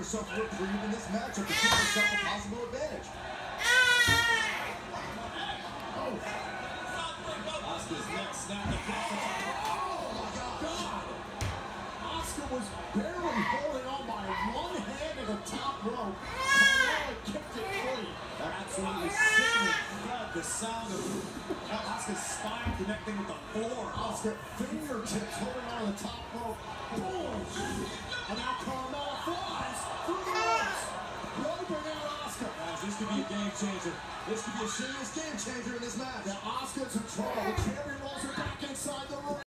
yourself a reprieve in this matchup to give yourself a possible advantage. Asuka's next snap across the top. Oh my God! Asuka was barely holding on by one hand to the top rope. Carmella kicked it free. Absolutely sickening thud. The sound of Asuka's spine connecting with the floor. Asuka fingertips holding on to the top rope. Boom! And now Carmella flies through the ropes. Wiping out Asuka. Guys, this could be a game changer. This could be a serious game changer in this match. Now Asuka's in trouble. The champion rolls her back inside the ring.